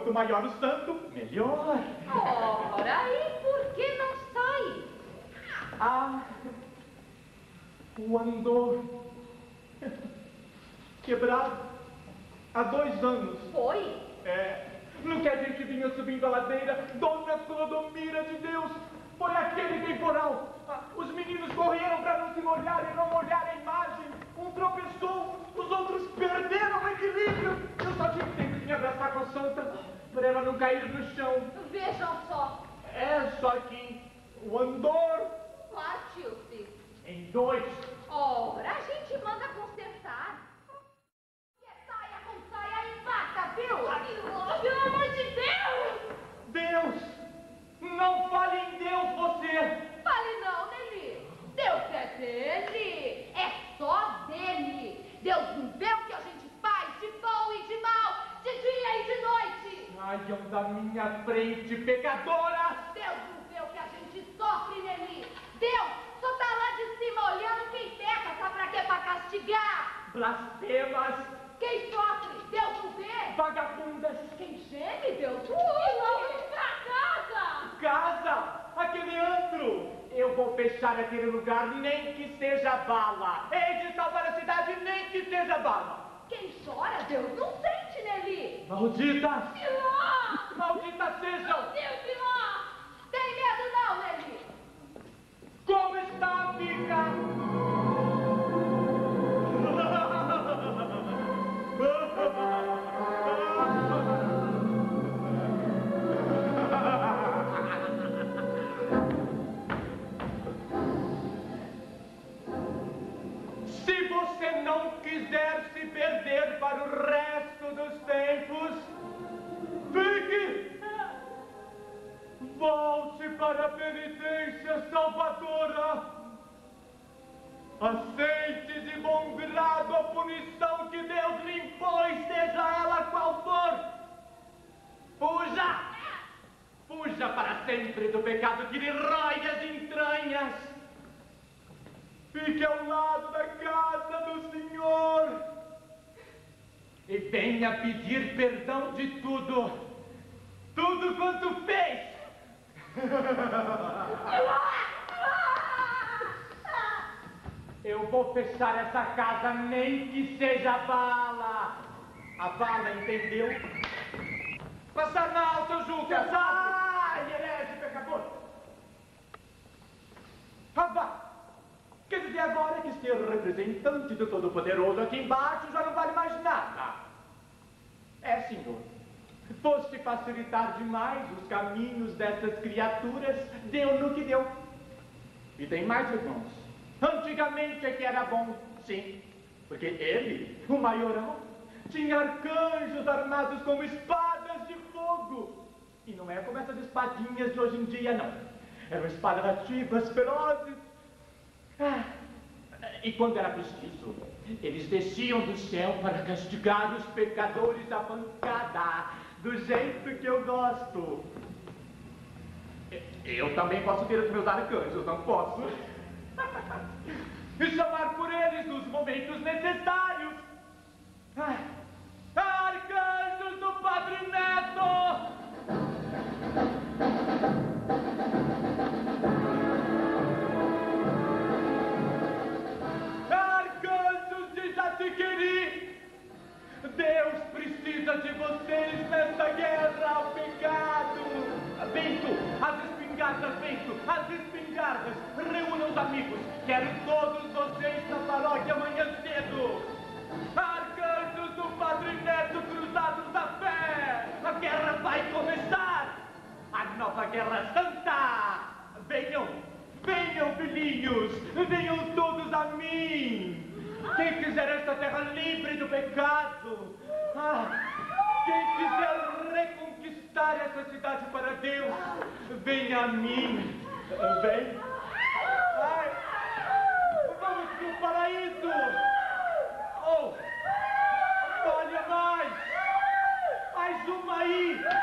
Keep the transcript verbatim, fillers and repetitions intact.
quanto maior o santo, melhor. Ora, e por que não sai? Ah, o andor quebrado há dois anos. Foi? É, no que a gente vinha subindo a ladeira, Dona Clodomira de Deus, foi aquele temporal. Ah, os meninos correram para não se molharem, não molhar a imagem. Um tropeçou, os outros perderam o equilíbrio. Eu só tive tempo de me abraçar com a santa para ela não cair no chão. Vejam só. É, só que o andor Partiu-se. em dois. Ora, a gente manda consertar. Que saia com saia e bata, viu? Pelo amor de Deus! Deus! Não fale em Deus, você! Fale não, Nelly. Deus é dele. É só dele. Deus não vê o que a gente faz de bom e de mal, de dia e de noite. Saiam da minha frente, pecadora! Deus não vê o que a gente sofre, Nelly. Deus só tá lá de cima olhando quem peca, sabe pra quê? Pra castigar. Blasfemas! Quem sofre, Deus não vê. Vagabundas! Quem geme, Deus não vê. Vamos pra casa. Casa! Aquele antro! Eu vou fechar aquele lugar, nem que seja bala! Hei de salvar a cidade, nem que seja bala! Quem chora, Deus não sente, Nelly. Malditas! Filó! Malditas sejam! Meu Deus, Filó! Tem medo não, Nelly. Como está a pica? Se você não quiser se perder para o resto dos tempos, fique! Volte para a penitência salvadora. Aceite de bom grado a punição que Deus lhe impôs, seja ela qual for. Fuja! Fuja para sempre do pecado que lhe rói as entranhas. Fique ao lado da casa do Senhor. E venha pedir perdão de tudo. Tudo quanto fez. Eu vou fechar essa casa, nem que seja bala. A bala, entendeu? Passar mal, seu Jucas. Ai, herege, pecador. Rabá. Quer dizer agora que ser representante do Todo-Poderoso aqui embaixo já não vale mais nada. É, senhor. Fosse facilitar demais os caminhos dessas criaturas, deu no que deu. E tem mais, irmãos. Antigamente é que era bom, sim. Porque ele, o maiorão, tinha arcanjos armados com espadas de fogo. E não é como essas espadinhas de hoje em dia, não. Eram espadas ativas, ferozes. Ah, e quando era preciso, eles desciam do céu para castigar os pecadores à pancada, do jeito que eu gosto. Eu também posso ter os meus arcanjos, não posso? E chamar por eles nos momentos necessários. Ah, arcanjos do Padre Neto! Arcanjos de Jatiquiri! Deus precisa de vocês nessa guerra ao pecado! Vento, as espingardas, vento, as espingardas! Reúnam os amigos! Quero todos vocês na paróquia amanhã cedo! Arcanjos do Padre Neto cruzados da fé! A guerra vai começar! A nova Guerra Santa! Venham! Venham, filhinhos! Venham todos a mim! Quem quiser esta terra livre do pecado! Ah, quem quiser reconquistar essa cidade para Deus, venha a mim! Vem! Ai, vamos para o paraíso! Oh! Olha mais! Mais uma aí!